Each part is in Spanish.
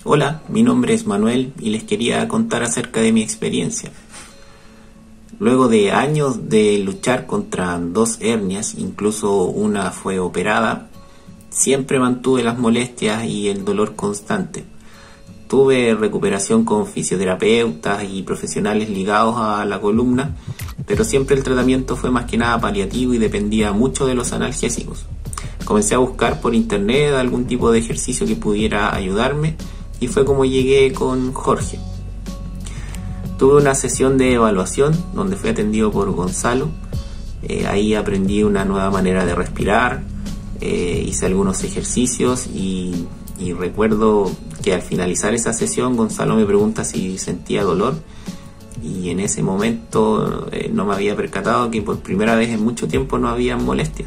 Hola, mi nombre es Manuel y les quería contar acerca de mi experiencia. Luego de años de luchar contra 2 hernias, incluso una fue operada, siempre mantuve las molestias y el dolor constante. Tuve recuperación con fisioterapeutas y profesionales ligados a la columna, pero siempre el tratamiento fue más que nada paliativo y dependía mucho de los analgésicos. Comencé a buscar por internet algún tipo de ejercicio que pudiera ayudarme y fue como llegué con Jorge. Tuve una sesión de evaluación donde fui atendido por Gonzalo. Ahí aprendí una nueva manera de respirar, hice algunos ejercicios y recuerdo que al finalizar esa sesión Gonzalo me pregunta si sentía dolor y en ese momento no me había percatado que por primera vez en mucho tiempo no había molestias.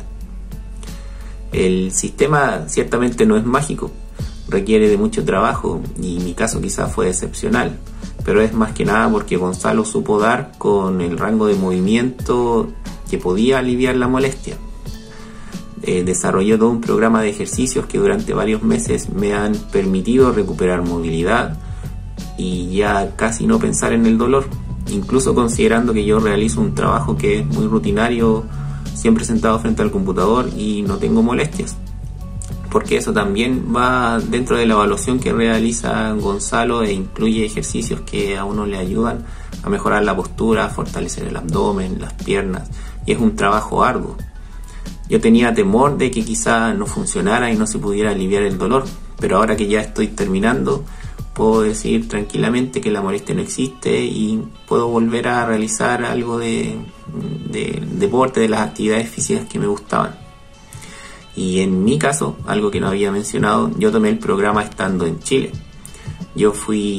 El sistema ciertamente no es mágico, requiere de mucho trabajo y mi caso quizás fue excepcional, pero es más que nada porque Gonzalo supo dar con el rango de movimiento que podía aliviar la molestia. Desarrolló todo un programa de ejercicios que durante varios meses me han permitido recuperar movilidad y ya casi no pensar en el dolor, incluso considerando que yo realizo un trabajo que es muy rutinario, siempre sentado frente al computador y no tengo molestias. Porque eso también va dentro de la evaluación que realiza Gonzalo e incluye ejercicios que a uno le ayudan a mejorar la postura, a fortalecer el abdomen, las piernas, y es un trabajo arduo. Yo tenía temor de que quizá no funcionara y no se pudiera aliviar el dolor, pero ahora que ya estoy terminando, puedo decir tranquilamente que la molestia no existe y puedo volver a realizar algo de deporte, de las actividades físicas que me gustaban. Y en mi caso, algo que no había mencionado, yo tomé el programa estando en Chile. Yo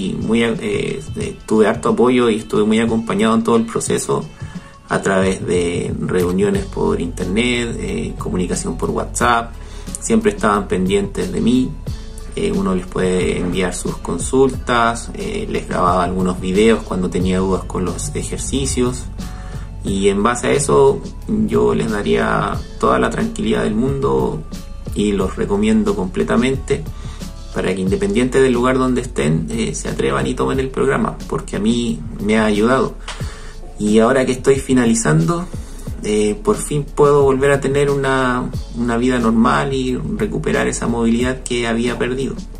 tuve harto apoyo y estuve muy acompañado en todo el proceso a través de reuniones por internet, comunicación por WhatsApp. Siempre estaban pendientes de mí. Uno les puede enviar sus consultas, les grababa algunos videos cuando tenía dudas con los ejercicios. Y en base a eso yo les daría toda la tranquilidad del mundo y los recomiendo completamente para que independiente del lugar donde estén se atrevan y tomen el programa, porque a mí me ha ayudado. Y ahora que estoy finalizando, por fin puedo volver a tener una vida normal y recuperar esa movilidad que había perdido.